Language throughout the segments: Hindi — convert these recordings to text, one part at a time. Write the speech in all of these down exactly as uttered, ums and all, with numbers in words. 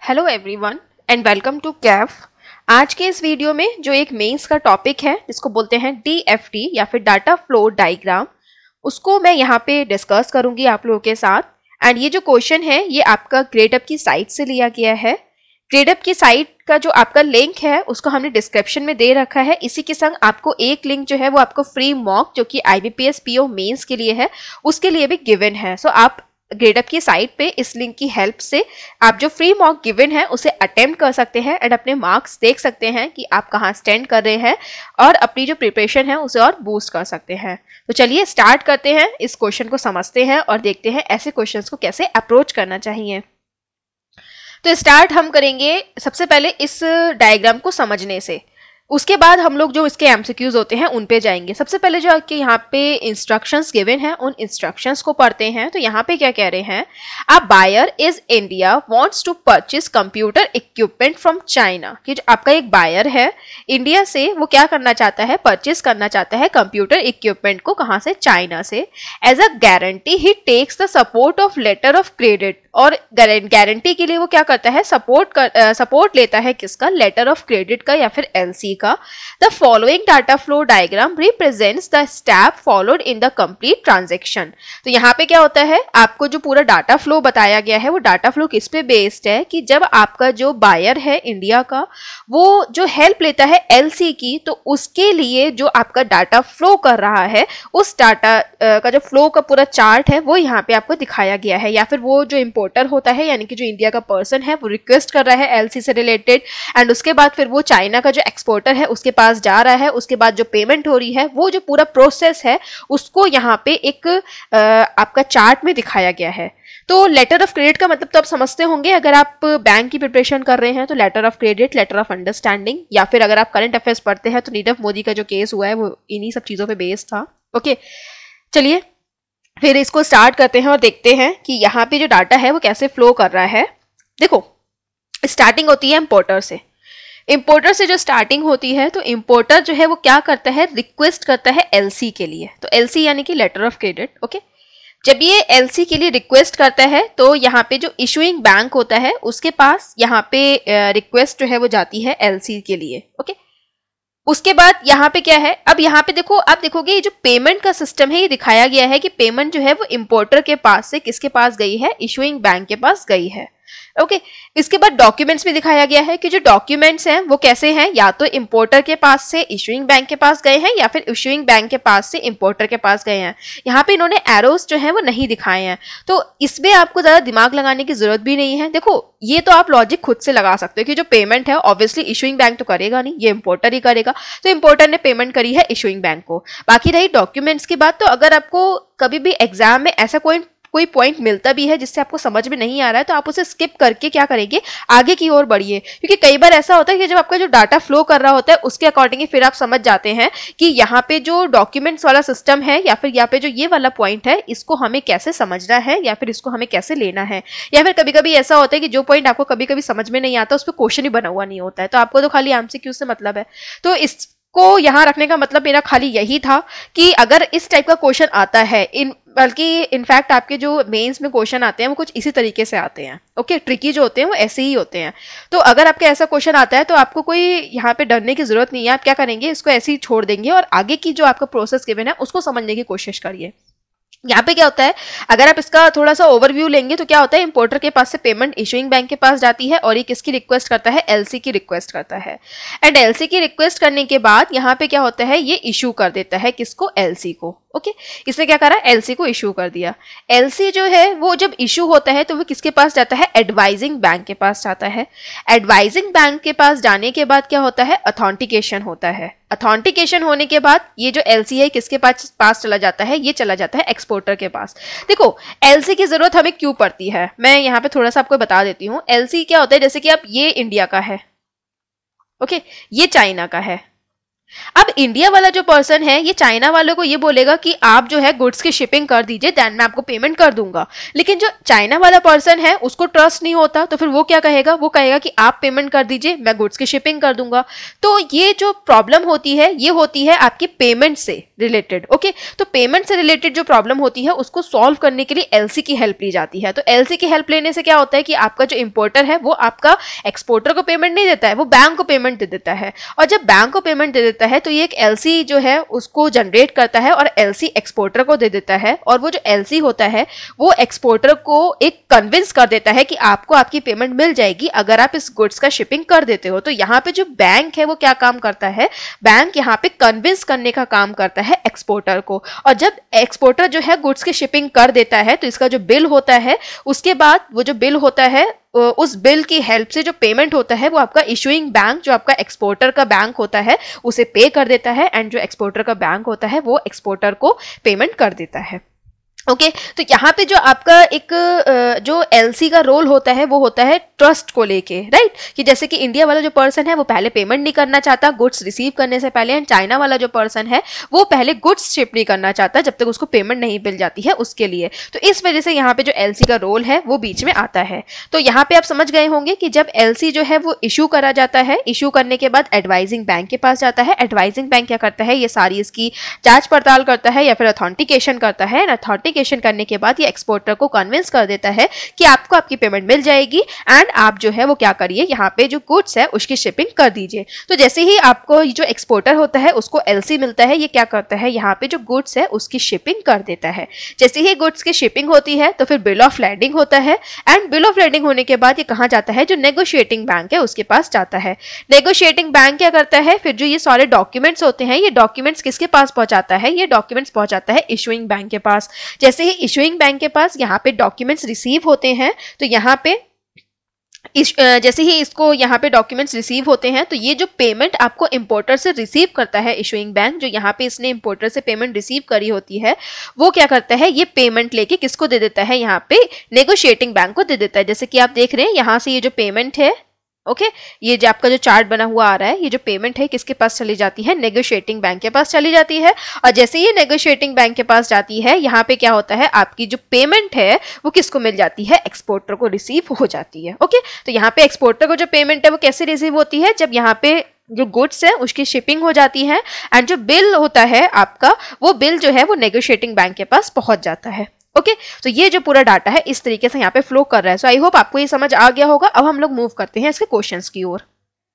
Hello everyone and welcome to कैफ। आज के इस वीडियो में जो एक मेंस का टॉपिक है जिसको बोलते हैं डी एफ टी या फिर डाटा फ्लो डायग्राम, उसको मैं यहाँ पे डिस्कस करूंगी आप लोगों के साथ। एंड ये जो क्वेश्चन है ये आपका ग्रेडअप की साइट से लिया गया है। ग्रेडअप की साइट का जो आपका लिंक है उसको हमने डिस्क्रिप्शन में दे रखा है। इसी के संग आपको एक लिंक जो है वो आपको फ्री मॉक जो कि I B P S P O mains के लिए है उसके लिए भी गिवन है। सो so, आप ग्रेडअप की साइट पे इस लिंक की हेल्प से आप जो फ्री मॉक गिवन है उसे अटेम्प्ट कर सकते हैं एंड अपने मार्क्स देख सकते हैं कि आप कहाँ स्टैंड कर रहे हैं और अपनी जो प्रिपरेशन है उसे और बूस्ट कर सकते हैं। तो चलिए स्टार्ट करते हैं, इस क्वेश्चन को समझते हैं और देखते हैं ऐसे क्वेश्चंस को कैसे अप्रोच करना चाहिए। तो स्टार्ट हम करेंगे सबसे पहले इस डायग्राम को समझने से, उसके बाद हम लोग जो इसके एमसीक्यूज होते हैं उन पे जाएंगे। सबसे पहले जो आपके यहाँ पे इंस्ट्रक्शंस गिवन हैं उन इंस्ट्रक्शंस को पढ़ते हैं। तो यहाँ पे क्या कह रहे हैं, a buyer is India wants to purchase computer equipment from China. कि जो आपका एक बायर है इंडिया से, वो क्या करना चाहता है, परचेज करना चाहता है कंप्यूटर इक्विपमेंट को, कहाँ से, चाइना से। As a guarantee he takes the support of letter of credit, और गारंटी के लिए वो क्या करता है, सपोर्ट कर सपोर्ट लेता है किसका, लेटर ऑफ क्रेडिट का या फिर एलसी का। The following data flow diagram represents the step followed in the complete transaction. तो यहाँ पे क्या होता है, आपको जो पूरा डाटा फ्लो बताया गया है वो डाटा फ्लो किस पे बेस्ड है कि जब आपका जो बायर है इंडिया का वो जो हेल्प लेता है एलसी की, तो उसके लिए जो आपका डाटा फ्लो कर रहा है उस डाटा का जो फ्लो का पूरा चार्ट है वो यहाँ पे आपको दिखाया गया है। या फिर वो जो इंपोर्टर होता है यानी कि जो इंडिया का पर्सन है वो रिक्वेस्ट कर रहा है एलसी से रिलेटेड, एंड उसके बाद फिर वो चाइना का जो एक्सपोर्टर है उसके पास जा रहा है, उसके बाद जो पेमेंट हो रही है वो जो पूरा प्रोसेस है उसको यहाँ पे एक आ, आपका चार्ट में दिखाया गया है। तो लेटर ऑफ क्रेडिट का मतलब तो आप समझते होंगे, अगर आप बैंक की प्रिपरेशन कर रहे हैं तो letter of credit, letter of understanding, या फिर अगर आप करंट अफेयर्स पढ़ते हैं तो नीरव मोदी का जो केस हुआ है वो इन्हीं सब चीजों पे बेस्ड था। ओके, चलिए फिर इसको स्टार्ट करते हैं और देखते हैं कि यहाँ पे जो डाटा है वो कैसे फ्लो कर रहा है। देखो, स्टार्टिंग होती है इंपोर्टर से। इंपोर्टर से जो स्टार्टिंग होती है तो इंपोर्टर जो है वो क्या करता है, रिक्वेस्ट करता है एलसी के लिए। तो एलसी यानी कि लेटर ऑफ क्रेडिट। ओके, जब ये एलसी के लिए रिक्वेस्ट करता है तो यहाँ पे जो इशूइंग बैंक होता है उसके पास यहाँ पे रिक्वेस्ट जो है वो जाती है एलसी के लिए। ओके, उसके बाद यहाँ पे क्या है, अब यहाँ पे देखो, आप देखोगे ये जो पेमेंट का सिस्टम है ये दिखाया गया है कि पेमेंट जो है वो इंपोर्टर के पास से किसके पास गई है, इशूइंग बैंक के पास गई है। Okay okay. इसके बाद डॉक्यूमेंट्स भी दिखाया गया है कि जो डॉक्यूमेंट्स हैं वो कैसे हैं, या तो इंपोर्टर के पास से इशूइंग बैंक के पास गए हैं या फिर इशूइंग बैंक के पास से इंपोर्टर के पास गए हैं। यहाँ पे इन्होंने एरोस जो है वो नहीं दिखाए हैं, तो इसमें आपको ज्यादा दिमाग लगाने की जरूरत भी नहीं है। देखो, ये तो आप लॉजिक खुद से लगा सकते हो कि जो पेमेंट है ऑब्वियसली इशूइंग बैंक तो करेगा नहीं, ये इंपोर्टर ही करेगा, तो इंपोर्टर ने पेमेंट करी है इशूइंग बैंक को। बाकी रही डॉक्यूमेंट्स की बात, तो अगर आपको कभी भी एग्जाम में ऐसा कोई कोई पॉइंट मिलता भी है जिससे आपको समझ में नहीं आ रहा है तो आप उसे स्किप करके क्या करेंगे, आगे की ओर बढ़िए। क्योंकि कई बार ऐसा होता है कि जब आपका जो डाटा फ्लो कर रहा होता है उसके अकॉर्डिंग फिर आप समझ जाते हैं कि यहाँ पे जो डॉक्यूमेंट्स वाला सिस्टम है या फिर यहाँ पे जो ये वाला पॉइंट है इसको हमें कैसे समझना है या फिर इसको हमें कैसे लेना है। या फिर कभी कभी ऐसा होता है कि जो पॉइंट आपको कभी कभी समझ में नहीं आता उस पर क्वेश्चन ही बना हुआ नहीं होता है, तो आपको तो खाली एमसीक्यू से मतलब है। तो इस को यहाँ रखने का मतलब मेरा खाली यही था कि अगर इस टाइप का क्वेश्चन आता है, इन बल्कि इनफैक्ट आपके जो मेंस में क्वेश्चन आते हैं वो कुछ इसी तरीके से आते हैं। ओके, ट्रिकी जो होते हैं वो ऐसे ही होते हैं। तो अगर आपके ऐसा क्वेश्चन आता है तो आपको कोई यहाँ पे डरने की जरूरत नहीं है। आप क्या करेंगे, इसको ऐसे ही छोड़ देंगे और आगे की जो आपका प्रोसेस गिवन है उसको समझने की कोशिश करिए। यहाँ पे क्या होता है, अगर आप इसका थोड़ा सा ओवरव्यू लेंगे तो क्या होता है, इंपोर्टर के पास से पेमेंट इशूइंग बैंक के पास जाती है और ये किसकी रिक्वेस्ट करता है, एलसी की रिक्वेस्ट करता है। एंड एलसी की रिक्वेस्ट करने के बाद यहाँ पे क्या होता है, ये इशू कर देता है किसको, एलसी को। Okay okay? इसने क्या करा, एलसी को इशू कर दिया। एलसी जो है वो जब इशू होता है तो वो किसके पास जाता है, एडवाइजिंग बैंक के पास जाता है। एडवाइजिंग बैंक के पास जाने के बाद क्या होता है, अथॉन्टिकेशन होता है। अथॉन्टिकेशन होने के बाद ये जो एलसी है किसके पास पास चला जाता है, ये चला जाता है एक्सपोर्टर के पास। देखो, एलसी की जरूरत हमें क्यों पड़ती है, मैं यहाँ पे थोड़ा सा आपको बता देती हूँ। एलसी क्या होता है, जैसे कि आप ये इंडिया का है, ओके okay? ये चाइना का है, अब इंडिया वाला जो पर्सन है ये चाइना वालों को ये बोलेगा कि आप जो है गुड्स की शिपिंग कर दीजिए, देन मैं आपको पेमेंट कर दूंगा। लेकिन जो चाइना वाला पर्सन है उसको ट्रस्ट नहीं होता, तो फिर वो क्या कहेगा, वो कहेगा कि आप पेमेंट कर दीजिए, मैं गुड्स की शिपिंग कर दूंगा। तो ये जो प्रॉब्लम होती है ये होती है आपकी पेमेंट से रिलेटेड। ओके, तो पेमेंट से रिलेटेड जो प्रॉब्लम होती है उसको सॉल्व करने के लिए एलसी की हेल्प ली जाती है। तो एलसी की हेल्प लेने से क्या होता है कि आपका जो इंपोर्टर है वो आपका एक्सपोर्टर को पेमेंट नहीं देता है, वो बैंक को पेमेंट दे देता है। और जब बैंक को पेमेंट दे देता है तो ये एक एलसी जो है उसको जनरेट करता है और एलसी एक्सपोर्टर को दे देता है। और वो जो एलसी होता है वो एक्सपोर्टर को एक कन्विंस कर देता है कि आपको आपकी पेमेंट मिल जाएगी अगर आप इस गुड्स का शिपिंग कर देते हो। तो यहाँ पे जो बैंक है वो क्या काम करता है, बैंक यहाँ पे कन्विंस करने का काम करता है एक्सपोर्टर को। और जब एक्सपोर्टर जो है गुड्स की शिपिंग कर देता है तो इसका जो बिल होता है, उसके बाद वो जो बिल होता है उस बिल की हेल्प से जो पेमेंट होता है वो आपका इशूइंग बैंक, जो आपका एक्सपोर्टर का बैंक होता है, उसे पे कर देता है। एंड जो एक्सपोर्टर का बैंक होता है वो एक्सपोर्टर को पेमेंट कर देता है। ओके okay, तो यहाँ पे जो आपका एक जो एलसी का रोल होता है वो होता है ट्रस्ट को लेके, राइट, कि जैसे कि इंडिया वाला जो पर्सन है वो पहले पेमेंट नहीं करना चाहता गुड्स रिसीव करने से पहले, एंड चाइना वाला जो पर्सन है वो पहले गुड्स शिप नहीं करना चाहता जब तक उसको पेमेंट नहीं मिल जाती है उसके लिए। तो इस वजह से यहाँ पे जो एलसी का रोल है वो बीच में आता है। तो यहाँ पे आप समझ गए होंगे कि जब एलसी जो है वो इशू करा जाता है, इशू करने के बाद एडवाइजिंग बैंक के पास जाता है। एडवाइजिंग बैंक क्या करता है, ये सारी इसकी जांच पड़ताल करता है या फिर अथॉन्टिकेशन करता है। अथॉन्टिकेशन करने के बाद ये एक्सपोर्टर को कन्विंस कर देता है कि आपको आपकी पेमेंट मिल जाएगी एंड आप जो है वो क्या करिए, यहाँ पे जो गुड्स है उसकी शिपिंग कर दीजिए। तो जैसे ही आपको जो एक्सपोर्टर होता है उसको एलसी मिलता है, ये क्या करता है, यहाँ पे जो गुड्स है उसकी शिपिंग कर देता है। जैसे ही गुड्स की शिपिंग होती है तो फिर बिल ऑफ लैंडिंग होता है, एंड बिल ऑफ लैंडिंग होने के बाद ये कहाँ जाता है, जो नेगोशिएटिंग बैंक है उसके पास जाता है। नेगोशिएटिंग बैंक क्या करता है, फिर जो ये सारे डॉक्यूमेंट्स होते हैं ये डॉक्यूमेंट्स किसके पास पहुंचाता है, ये डॉक्यूमेंट्स पहुंचाता है इशूइंग बैंक के पास। जैसे ही इशूइंग बैंक के पास यहाँ पे डॉक्यूमेंट्स रिसीव होते हैं तो यहाँ पे इस, जैसे ही इसको यहाँ पे डॉक्यूमेंट्स रिसीव होते हैं तो ये जो पेमेंट आपको इंपोर्टर से रिसीव करता है इशूइंग बैंक, जो यहाँ पे इसने इंपोर्टर से पेमेंट रिसीव करी होती है, वो क्या करता है, ये पेमेंट लेके किसको दे देता है, यहाँ पे नेगोशिएटिंग बैंक को दे देता है। जैसे कि आप देख रहे हैं यहाँ से ये जो पेमेंट है, ओके okay, ये जो आपका जो चार्ट बना हुआ आ रहा है, ये जो पेमेंट है किसके पास चली जाती है, नेगोशिएटिंग बैंक के पास चली जाती है। और जैसे ये नेगोशिएटिंग बैंक के पास जाती है, यहाँ पे क्या होता है, आपकी जो पेमेंट है वो किसको मिल जाती है, एक्सपोर्टर को रिसीव हो जाती है। Okay okay? तो यहाँ पे एक्सपोर्टर को जो पेमेंट है वो कैसे रिसीव होती है, जब यहाँ पे जो गुड्स है उसकी शिपिंग हो जाती है एंड जो बिल होता है आपका, वो बिल जो है वो नेगोशिएटिंग बैंक के पास पहुंच जाता है। ओके okay, तो ये जो पूरा डाटा है इस तरीके से यहाँ पे फ्लो कर रहा है। सो आई होप आपको ये समझ आ गया होगा। अब हम लोग मूव करते हैं इसके क्वेश्चंस की ओर।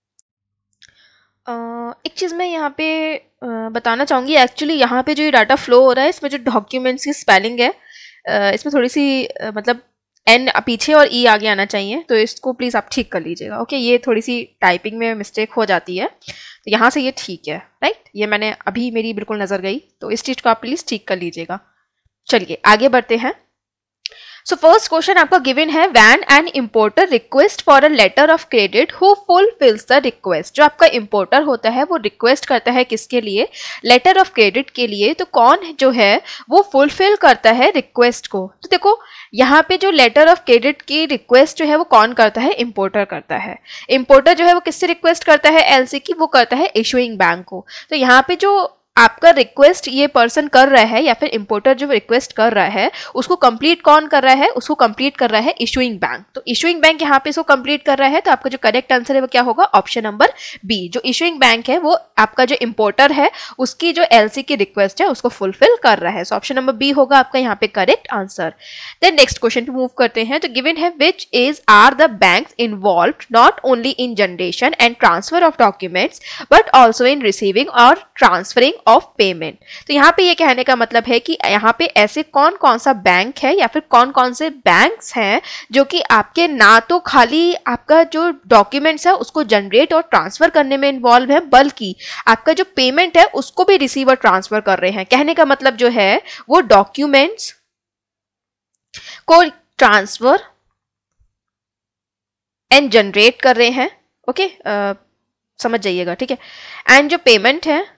uh, एक चीज मैं यहाँ पे uh, बताना चाहूंगी, एक्चुअली यहाँ पे जो ये डाटा फ्लो हो रहा है इसमें जो डॉक्यूमेंट्स की स्पेलिंग है uh, इसमें थोड़ी सी uh, मतलब एन पीछे और ई आगे आना चाहिए, तो इसको प्लीज आप ठीक कर लीजिएगा। ओके okay, ये थोड़ी सी टाइपिंग में मिस्टेक हो जाती है, तो यहाँ से ये ठीक है, राइट, ये मैंने अभी मेरी बिल्कुल नजर गई, तो इस चीज को आप प्लीज ठीक कर लीजिएगा। चलिए आगे बढ़ते हैं। सो फर्स्ट क्वेश्चन आपका गिवन है, when an importer request for a letter of credit who fulfills the request. जो आपका इंपोर्टर होता है वो रिक्वेस्ट करता है किसके लिए, लेटर ऑफ क्रेडिट के लिए। तो कौन जो है वो फुलफिल करता है रिक्वेस्ट को। तो देखो यहाँ पे जो लेटर ऑफ क्रेडिट की रिक्वेस्ट जो है वो कौन करता है, इंपोर्टर करता है। इंपोर्टर जो है वो किससे रिक्वेस्ट करता है, एलसी की, वो करता है इशूइंग बैंक को। तो यहाँ पे जो आपका रिक्वेस्ट ये पर्सन कर रहा है या फिर इंपोर्टर जो रिक्वेस्ट कर रहा है उसको कंप्लीट कौन कर रहा है, उसको कंप्लीट कर रहा है इशूइंग बैंक। तो इशूइंग बैंक यहाँ पे इसको कंप्लीट कर रहा है, तो आपका जो करेक्ट आंसर है वो क्या होगा, ऑप्शन नंबर बी। जो इशूइंग बैंक है वो आपका जो इंपोर्टर है उसकी जो एलसी की रिक्वेस्ट है उसको फुलफिल कर रहा है। सो ऑप्शन नंबर बी होगा आपका यहाँ पे correct answer. Then next question पे मूव करते हैं। तो गिवन है, which is are the banks involved not only in generation and transfer of documents but also in receiving और ट्रांसफरिंग ऑफ पेमेंट। तो यहाँ पे ये कहने का मतलब है कि यहाँ पे ऐसे कौन कौन सा बैंक है या फिर कौन कौन से बैंक्स हैं जो कि आपके ना तो खाली आपका जो डॉक्यूमेंट्स है उसको जनरेट और ट्रांसफर करने में इन्वॉल्व है, बल्कि आपका जो पेमेंट है उसको भी रिसीव और ट्रांसफर कर रहे हैं। कहने का मतलब जो है वो डॉक्यूमेंट्स को ट्रांसफर एंड जनरेट कर रहे हैं। Okay okay? uh, समझ जाइएगा, ठीक है। एंड जो पेमेंट है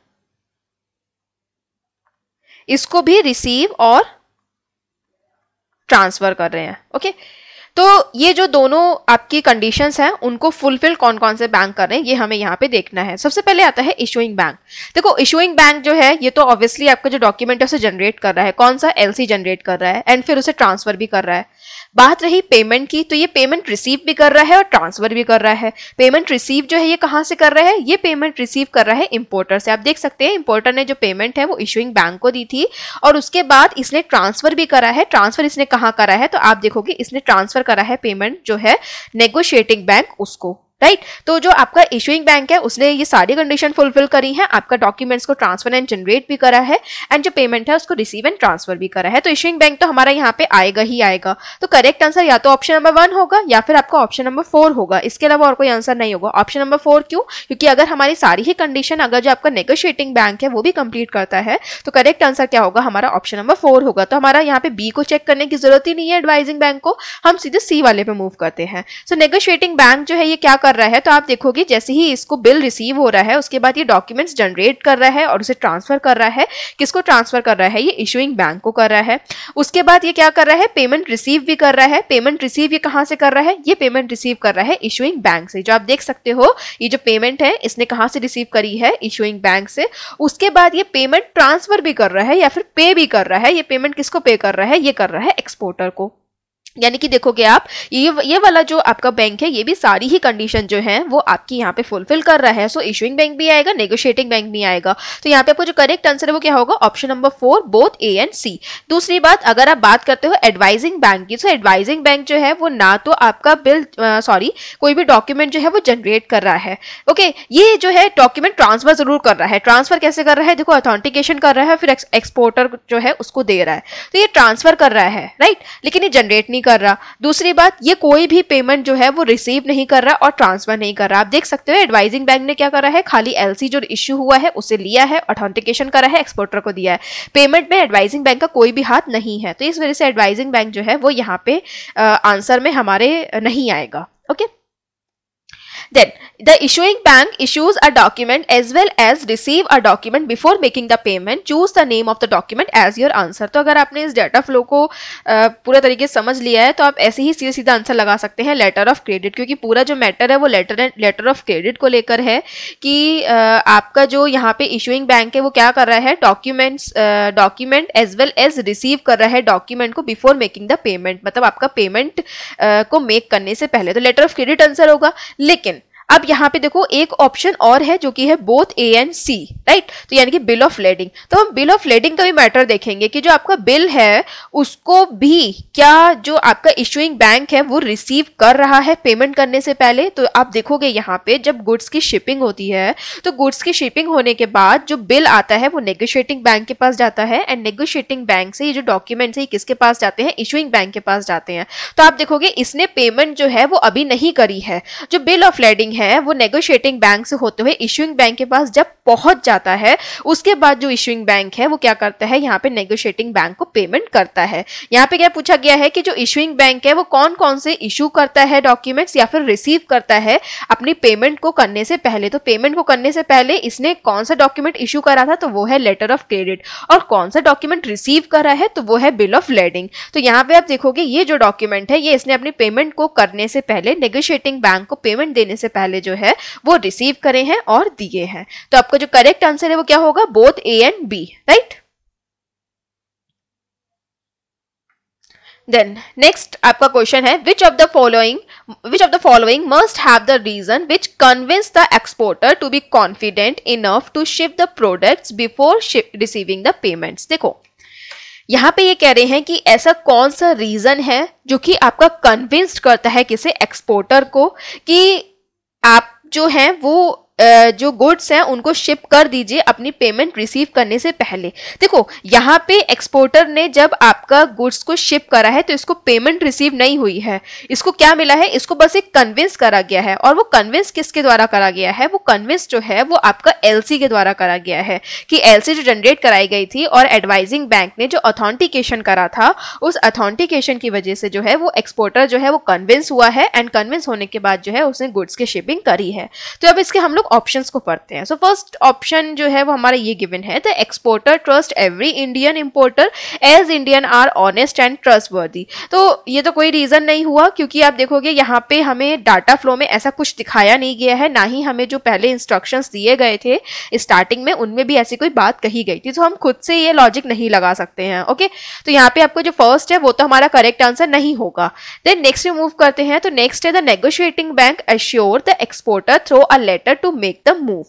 इसको भी रिसीव और ट्रांसफर कर रहे हैं। Okay okay? तो ये जो दोनों आपकी कंडीशंस हैं उनको फुलफिल कौन कौन से बैंक कर रहे हैं ये हमें यहाँ पे देखना है। सबसे पहले आता है इशूइंग बैंक। देखो इशूइंग बैंक जो है ये तो ऑब्वियसली आपका जो डॉक्यूमेंट है उसे जनरेट कर रहा है, कौन सा एलसी जनरेट कर रहा है एंड फिर उसे ट्रांसफर भी कर रहा है। बात रही पेमेंट की, तो ये पेमेंट रिसीव भी कर रहा है और ट्रांसफर भी कर रहा है। पेमेंट रिसीव जो है ये कहाँ से कर रहा है, ये पेमेंट रिसीव कर रहा है इंपोर्टर से। आप देख सकते हैं इंपोर्टर ने जो पेमेंट है वो इशूइंग बैंक को दी थी और उसके बाद इसने ट्रांसफर भी करा है। ट्रांसफर इसने कहाँ करा है, तो आप देखोगे इसने ट्रांसफर करा है पेमेंट जो है नेगोशिएटिंग बैंक उसको, राइट right? तो जो आपका इशूइंग बैंक है उसने ये सारी कंडीशन फुलफिल करी है, आपका डॉक्यूमेंट्स को ट्रांसफर एंड जनरेट भी करा है एंड जो पेमेंट है उसको रिसीव एंड ट्रांसफर भी करा है। तो इशूइंग बैंक तो हमारा यहाँ पे आएगा ही आएगा। तो करेक्ट आंसर या तो ऑप्शन नंबर वन होगा या फिर आपका ऑप्शन नंबर फोर होगा, इसके अलावा और कोई आंसर नहीं होगा। ऑप्शन नंबर फोर क्यों, क्योंकि अगर हमारी सारी ही कंडीशन अगर जो आपका नेगोशिएटिंग बैंक है वो भी कंप्लीट करता है तो करेक्ट आंसर क्या होगा, हमारा ऑप्शन नंबर फोर होगा। तो हमारा यहाँ पे बी को चेक करने की जरूरत ही नहीं है एडवाइजिंग बैंक को, हम सीधे सी वाले पे मूव करते हैं। सो नेगोशिएटिंग बैंक जो है ये क्या कर रहा है, तो आप देखो जैसे ही इसको बिल रिसीव हो रहा है उसके बाद ये डॉक्यूमेंट्स जनरेट कर रहा है और उसे ट्रांसफर कर रहा है। किसको ट्रांसफर कर रहा है, ये इशूइंग बैंक को कर रहा है। उसके बाद ये क्या कर रहा है, पेमेंट रिसीव भी कर रहा है। पेमेंट रिसीव ये कहां से कर रहा है, ये पेमेंट रिसीव कर रहा है इशूइंग बैंक से। जो आप देख सकते हो ये जो पेमेंट है इसने कहां से रिसीव करी है, इशूइंग बैंक से। उसके बाद ये पेमेंट ट्रांसफर भी कर रहा है या फिर पे भी कर रहा है। ये पेमेंट किसको पे कर रहा है, ये कर रहा है एक्सपोर्टर को। यानी कि देखोगे आप ये ये वाला जो आपका बैंक है ये भी सारी ही कंडीशन जो है वो आपकी यहाँ पे फुलफिल कर रहा है। सो इशूइंग बैंक भी आएगा, नेगोशिएटिंग बैंक भी आएगा। तो यहाँ पे आपको जो करेक्ट आंसर है वो क्या होगा, option number four, both A and C. दूसरी बात, अगर आप बात करते हो एडवाइजिंग बैंक की, तो एडवाइजिंग बैंक जो है वो ना तो आपका बिल सॉरी कोई भी डॉक्यूमेंट जो है वो जनरेट कर रहा है। ओके okay, ये जो है डॉक्यूमेंट ट्रांसफर जरूर कर रहा है। ट्रांसफर कैसे कर रहा है, देखो ऑथेंटिकेशन कर रहा है फिर एक्सपोर्टर जो है उसको दे रहा है। तो ये ट्रांसफर कर रहा है, राइट, लेकिन ये जनरेट नहीं कर रहा। दूसरी बात, ये कोई भी पेमेंट जो है वो रिसीव नहीं कर रहा और ट्रांसफर नहीं कर रहा। आप देख सकते हो एडवाइजिंग बैंक ने क्या करा है, खाली एलसी जो इश्यू हुआ है उसे लिया है, ऑथेंटिकेशन करा है, एक्सपोर्टर को दिया है। पेमेंट में एडवाइजिंग बैंक का कोई भी हाथ नहीं है। तो इस वजह से एडवाइजिंग बैंक जो है वो यहाँ पे आंसर में हमारे नहीं आएगा। Okay okay? Then the issuing bank issues a document as well as receive a document before making the payment. Choose the name of the document as your answer. तो अगर आपने इस डाटा फ्लो को पूरे तरीके से समझ लिया है तो आप ऐसे ही सीधा सीधा आंसर लगा सकते हैं लेटर ऑफ क्रेडिट, क्योंकि पूरा जो मैटर है वो लेटर लेटर ऑफ क्रेडिट को लेकर है कि आपका जो यहाँ पे इशूइंग बैंक है वो क्या कर रहा है, documents document as well as receive कर रहा है डॉक्यूमेंट को बिफोर मेकिंग द पेमेंट, मतलब आपका पेमेंट को मेक करने से पहले। तो लेटर ऑफ क्रेडिट आंसर होगा। लेकिन अब यहाँ पे देखो एक ऑप्शन और है जो कि है both A and C, right, तो यानी कि बिल ऑफ लेडिंग। तो हम बिल ऑफ लेडिंग का भी मैटर देखेंगे कि जो आपका बिल है उसको भी क्या जो आपका इशूइंग बैंक है वो रिसीव कर रहा है पेमेंट करने से पहले। तो आप देखोगे यहाँ पे जब गुड्स की शिपिंग होती है तो गुड्स की शिपिंग होने के बाद जो बिल आता है वो नेगोशिएटिंग बैंक के पास जाता है एंड नेगोशिएटिंग बैंक से ये जो डॉक्यूमेंट्स है किसके पास जाते हैं, इशूइंग बैंक के पास जाते हैं। तो आप देखोगे इसने पेमेंट जो है वो अभी नहीं करी है। जो बिल ऑफ लेडिंग है वो नेगोशिएटिंग बैंक से होते हुए इशूइंग बैंक के पास जब पहुंच जाता है उसके बाद जो इशूइंग बैंक है वो क्या करता है, यहाँ पे नेगोशिएटिंग बैंक को पेमेंट करता है। यहाँ पे क्या पूछा गया है कि जो इशूइंग बैंक है वो कौन कौन से इशू करता है डॉक्यूमेंट्स या फिर रिसीव करता है अपनी पेमेंट को करने से पहले। तो पेमेंट को करने से पहले इसने कौन सा डॉक्यूमेंट इशू करा था, तो वो है लेटर ऑफ क्रेडिट, और कौन सा डॉक्यूमेंट रिसीव करा है तो वो है बिल ऑफ लेडिंग। तो यहाँ पे आप देखोगे ये जो डॉक्यूमेंट है ये इसने अपनी पेमेंट को करने से पहले नेगोशिएटिंग बैंक को पेमेंट देने से पहले जो है वो रिसीव करे हैं और दिए हैं। तो आपका जो करेक्ट आंसर है वो क्या होगा, both A and B, right. Then next आपका क्वेश्चन है which of the following which of the following must have the reason which convince the exporter to be confident enough to ship the products before receiving the payments. देखो यहाँ पे ये कह रहे हैं कि ऐसा कौन सा रीजन है जो कि आपका कन्विंस्ड करता है किसी एक्सपोर्टर को कि आप जो है वो जो गुड्स हैं उनको शिप कर दीजिए अपनी पेमेंट रिसीव करने से पहले। देखो यहाँ पे एक्सपोर्टर ने जब आपका गुड्स को शिप करा है तो इसको पेमेंट रिसीव नहीं हुई है, इसको क्या मिला है, इसको बस एक कन्विंस करा गया है। और वो कन्विंस किसके द्वारा करा गया है, वो कन्विंस जो है वो आपका एलसी के द्वारा करा गया है कि एलसी जो जनरेट कराई गई थी और एडवाइजिंग बैंक ने जो ऑथेंटिकेशन करा था उस ऑथेंटिकेशन की वजह से जो है वो एक्सपोर्टर जो है वो कन्विंस हुआ है एंड कन्विंस होने के बाद जो है उसने गुड्स की शिपिंग करी है। तो अब इसके हम लोग ऑप्शंस को पढ़ते हैं। सो फर्स्ट ऑप्शन जो है वो हमारा ये गिवन है, the exporter trust every Indian importer as Indian are honest and trustworthy. तो ये तो कोई रीजन नहीं हुआ, क्योंकि आप देखोगे यहाँ पे हमें डाटा फ्लो में ऐसा कुछ दिखाया नहीं गया है, ना ही हमें जो पहले इंस्ट्रक्शंस दिए गए थे स्टार्टिंग में उनमें भी ऐसी कोई बात कही गई थी, तो हम खुद से ये लॉजिक नहीं लगा सकते हैं। ओके, तो यहाँ पे आपको जो फर्स्ट है वो तो हमारा करेक्ट आंसर नहीं होगा। देन नेक्स्ट मूव करते हैं, तो नेक्स्ट है the negotiating bank assure the exporter through a letter to make the move.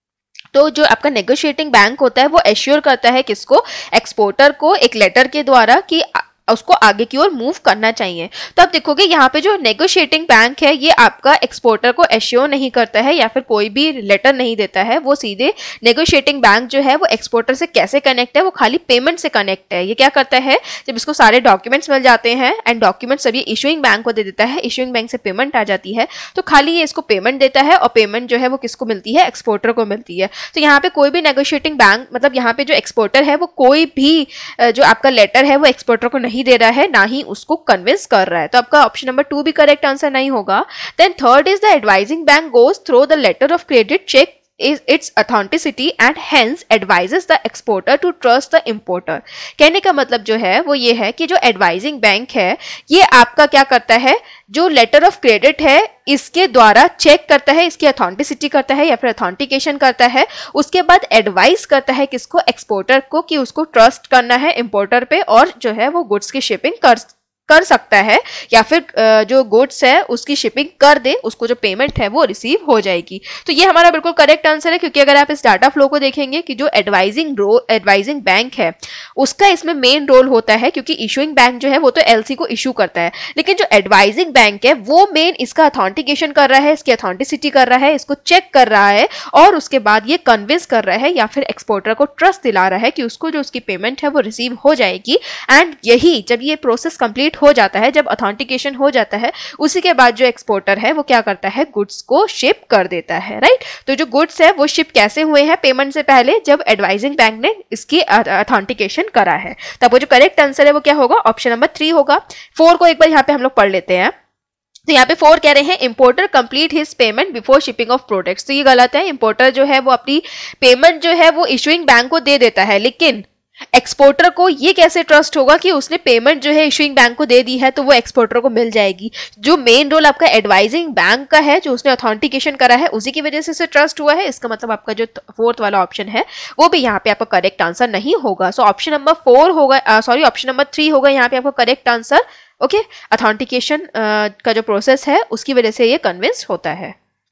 तो जो आपका नेगोशिएटिंग बैंक होता है वो एश्योर करता है किसको, एक्सपोर्टर को, एक लेटर के द्वारा कि उसको आगे की ओर मूव करना चाहिए। तो आप देखोगे यहाँ पे जो नेगोशिएटिंग बैंक है ये आपका एक्सपोर्टर को एश्योर नहीं करता है या फिर कोई भी लेटर नहीं देता है, वो सीधे नेगोशिएटिंग बैंक जो है वो एक्सपोर्टर से कैसे कनेक्ट है, वो खाली पेमेंट से कनेक्ट है। ये क्या करता है, जब इसको सारे डॉक्यूमेंट्स मिल जाते हैं एंड डॉक्यूमेंट्स सभी इशुइंग बैंक को दे देता है, इशुइंग बैंक से पेमेंट आ जाती है, तो खाली ये इसको पेमेंट देता है और पेमेंट जो है वो किसको मिलती है, एक्सपोर्टर को मिलती है। तो यहाँ पे कोई भी नेगोशिएटिंग बैंक, मतलब यहाँ पे जो एक्सपोर्टर है वो कोई भी जो आपका लेटर है वो एक्सपोर्टर को नहीं दे रहा है, ना ही उसको कन्विंस कर रहा है। तो आपका ऑप्शन नंबर टू भी करेक्ट आंसर नहीं होगा। Then third is the advising bank goes through the letter of credit check is its authenticity and hence advises the exporter to trust the importer। कहने का मतलब जो है वो ये है कि जो एडवाइजिंग बैंक है ये आपका क्या करता है, जो लेटर ऑफ क्रेडिट है इसके द्वारा चेक करता है, इसकी अथेंटिसिटी करता है या फिर अथेंटिकेशन करता है, उसके बाद एडवाइस करता है किसको, एक्सपोर्टर को, कि उसको ट्रस्ट करना है इंपोर्टर पे और जो है वो गुड्स की शिपिंग कर कर सकता है या फिर जो गुड्स है उसकी शिपिंग कर दे, उसको जो पेमेंट है वो रिसीव हो जाएगी। तो ये हमारा बिल्कुल करेक्ट आंसर है, क्योंकि अगर आप इस डाटा फ्लो को देखेंगे कि जो एडवाइजिंग रो एडवाइजिंग बैंक है उसका इसमें मेन रोल होता है, क्योंकि इशूइंग बैंक जो है वो तो एलसी को इशू करता है, लेकिन जो एडवाइजिंग बैंक है वो मेन इसका अथेंटिकेशन कर रहा है, इसकी अथेंटिसिटी कर रहा है, इसको चेक कर रहा है और उसके बाद ये कन्विंस कर रहा है या फिर एक्सपोर्टर को ट्रस्ट दिला रहा है कि उसको जो उसकी पेमेंट है वो रिसीव हो जाएगी। एंड यही जब ये प्रोसेस कंप्लीट हो जाता है, जब अथेंटिकेशन हो जाता है, उसी के बाद जो एक्सपोर्टर है वो क्या करता है, गुड्स को शिप कर देता है, राइट। तो जो गुड्स है वो शिप कैसे हुए हैं पेमेंट से पहले, जब एडवाइजिंग बैंक ने इसकी अथेंटिकेशन करा है। तब वो जो करेक्ट आंसर है वो क्या होगा, ऑप्शन नंबर थ्री होगा। फोर को एक बार यहाँ पे हम लोग पढ़ लेते हैं। तो यहाँ पे फोर कह रहे हैं importer complete his payment before shipping of products. तो ये गलत है, इंपोर्टर जो है वो अपनी पेमेंट जो है वो इशुइंग बैंक को दे देता है, लेकिन एक्सपोर्टर को ये कैसे ट्रस्ट होगा कि उसने पेमेंट जो है इशुइंग बैंक को दे दी है तो वो एक्सपोर्टर को मिल जाएगी। जो मेन रोल आपका एडवाइजिंग बैंक का है, जो उसने अथेंटिकेशन करा है, उसी की वजह से उसे ट्रस्ट हुआ है। इसका मतलब आपका जो फोर्थ वाला ऑप्शन है वो भी यहाँ पे आपका करेक्ट आंसर नहीं होगा। सो ऑप्शन नंबर फोर होगा, सॉरी ऑप्शन नंबर थ्री होगा यहाँ पे आपका करेक्ट आंसर। ओके, अथेंटिकेशन का जो प्रोसेस है उसकी वजह से ये कन्विंस होता है।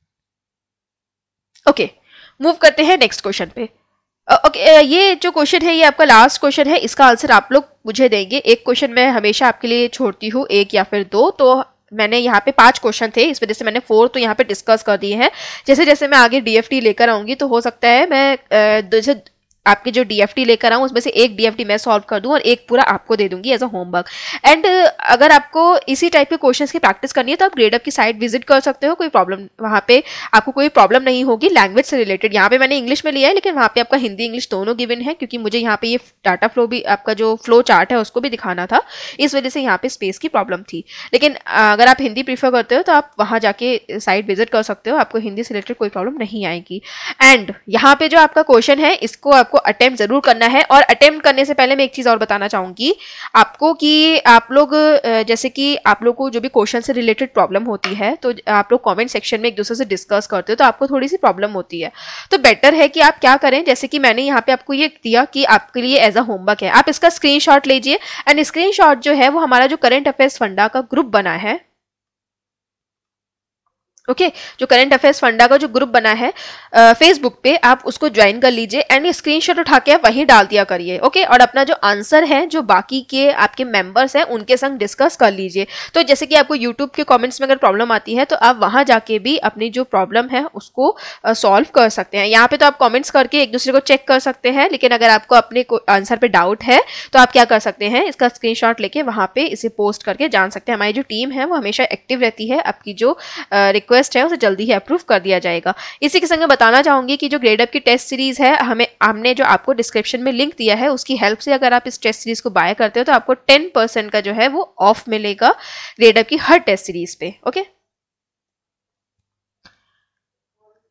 ओके okay, मूव करते हैं नेक्स्ट क्वेश्चन पे। ओके okay, ये जो क्वेश्चन है ये आपका लास्ट क्वेश्चन है, इसका आंसर आप लोग मुझे देंगे। एक क्वेश्चन मैं हमेशा आपके लिए छोड़ती हूँ, एक या फिर दो, तो मैंने यहाँ पे पांच क्वेश्चन थे, इस वजह से मैंने फोर तो यहाँ पे डिस्कस कर दिए हैं। जैसे जैसे मैं आगे डीएफटी लेकर आऊंगी तो हो सकता है मैं जैसे आपके जो डीएफटी लेकर आऊं उसमें से एक डीएफटी मैं सॉल्व कर दूं और एक पूरा आपको दे दूंगी एज अ होमवर्क। एंड अगर आपको इसी टाइप के क्वेश्चंस की प्रैक्टिस करनी है तो आप ग्रेडअप की साइट विजिट कर सकते हो, कोई प्रॉब्लम वहाँ पे आपको कोई प्रॉब्लम नहीं होगी लैंग्वेज से रिलेटेड। यहाँ पे मैंने इंग्लिश में लिया है लेकिन वहाँ पे आपका हिंदी इंग्लिश दोनों गिवन है, क्योंकि मुझे यहाँ पे ये डाटा फ्लो भी, आपका जो फ्लो चार्ट है उसको भी दिखाना था, इस वजह से यहाँ पे स्पेस की प्रॉब्लम थी। लेकिन अगर आप हिंदी प्रीफर करते हो तो आप वहाँ जाके साइट विजिट कर सकते हो, आपको हिंदी से रिलेटेड कोई प्रॉब्लम नहीं आएगी। एंड यहाँ पे जो आपका क्वेश्चन है इसको आपको अटेम्प्ट जरूर करना है। और अटेम्प्ट करने से पहले मैं एक चीज और बताना चाहूंगी आपको कि आप लोग जैसे कि आप लोग को जो भी क्वेश्चन से रिलेटेड प्रॉब्लम होती है तो आप लोग कमेंट सेक्शन में एक दूसरे से डिस्कस करते हो तो आपको थोड़ी सी प्रॉब्लम होती है, तो बेटर है कि आप क्या करें, जैसे कि मैंने यहाँ पे आपको ये दिया कि आपके लिए एज अ होमवर्क है, आप इसका स्क्रीनशॉट लीजिए। एंड स्क्रीनशॉट जो है वो हमारा जो करंट अफेयर्स फंडा का ग्रुप बना है, ओके okay, जो करंट अफेयर्स फंडा का जो ग्रुप बना है फेसबुक uh, पे, आप उसको ज्वाइन कर लीजिए एंड स्क्रीनशॉट उठा के आप वहीं डाल दिया करिए। Okay okay? और अपना जो आंसर है जो बाकी के आपके मेंबर्स हैं उनके संग डिस्कस कर लीजिए। तो जैसे कि आपको यूट्यूब के कमेंट्स में अगर प्रॉब्लम आती है तो आप वहां जाके भी अपनी जो प्रॉब्लम है उसको सॉल्व uh, कर सकते हैं। यहाँ पे तो आप कॉमेंट्स करके एक दूसरे को चेक कर सकते हैं, लेकिन अगर आपको अपने आंसर पे डाउट है तो आप क्या कर सकते हैं, इसका स्क्रीनशॉट लेके वहां पे इसे पोस्ट करके जान सकते हैं। हमारी जो टीम है वो हमेशा एक्टिव रहती है, आपकी जो रिक्वेस्ट है उसे जल्दी ही अप्रूव कर दिया जाएगा। इसी के संग बताना चाहूंगी कि जो ग्रेडअप की टेस्ट सीरीज है, हमें हमने जो आपको डिस्क्रिप्शन में लिंक दिया है उसकी हेल्प से अगर आप इस टेस्ट सीरीज को बाय करते हो तो आपको टेन परसेंट का जो है वो ऑफ मिलेगा ग्रेडअप की हर टेस्ट सीरीज पे। ओके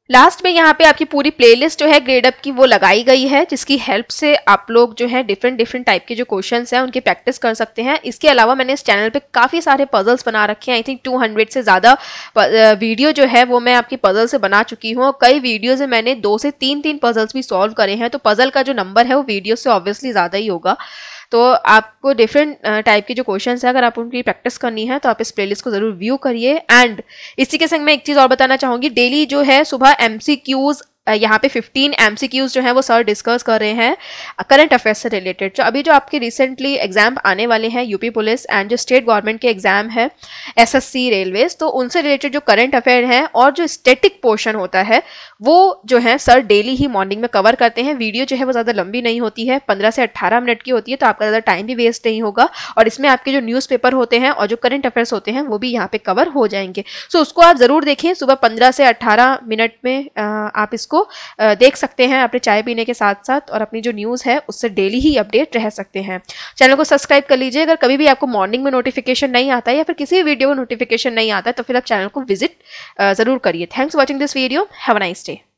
लास्ट में यहाँ पे आपकी पूरी प्लेलिस्ट जो है ग्रेड अप की वो लगाई गई है, जिसकी हेल्प से आप लोग जो है डिफरेंट डिफरेंट टाइप के जो क्वेश्चंस हैं उनकी प्रैक्टिस कर सकते हैं। इसके अलावा मैंने इस चैनल पे काफ़ी सारे पजल्स बना रखे हैं। आई थिंक टू हंड्रेड से ज़्यादा वीडियो जो है वो मैं आपकी पजल से बना चुकी हूँ। कई वीडियो से मैंने दो से तीन तीन पजल्स भी सॉल्व करे हैं, तो पजल का जो नंबर है वो वीडियो से ऑब्वियसली ज़्यादा ही होगा। तो आपको डिफरेंट टाइप के जो क्वेश्चंस है अगर आप उनकी प्रैक्टिस करनी है तो आप इस प्लेलिस्ट को जरूर व्यू करिए। एंड इसी के संग मैं एक चीज और बताना चाहूंगी, डेली जो है सुबह एमसीक्यूज यहाँ पे फिफ्टीन एमसीक्यूज जो है वो सर डिस्कस कर रहे हैं करंट अफेयर्स से रिलेटेड। तो अभी जो आपके रिसेंटली एग्जाम आने वाले हैं यूपी पुलिस एंड जो स्टेट गवर्नमेंट के एग्जाम है एसएससी रेलवेज, तो उनसे रिलेटेड जो करंट अफेयर हैं और जो स्टैटिक पोर्शन होता है वो जो है सर डेली ही मॉर्निंग में कवर करते हैं। वीडियो जो है वो ज़्यादा लंबी नहीं होती है, पंद्रह से अट्ठारह मिनट की होती है, तो आपका ज़्यादा टाइम भी वेस्ट नहीं होगा और इसमें आपके जो न्यूज़पेपर होते हैं और जो करंट अफेयर्स होते हैं वो भी यहाँ पे कवर हो जाएंगे। सो उसको आप ज़रूर देखें, सुबह पंद्रह से अट्ठारह मिनट में आप इसको देख सकते हैं अपने चाय पीने के साथ साथ, और अपनी जो न्यूज़ है उससे डेली ही अपडेट रह सकते हैं। चैनल को सब्सक्राइब कर लीजिए। अगर कभी भी आपको मॉर्निंग में नोटिफिकेशन नहीं आता है या फिर किसी भी वीडियो को नोटिफिकेशन नहीं आता है तो फिर आप चैनल को विजिट जरूर करिए। Thanks for watching this video. Have a nice day.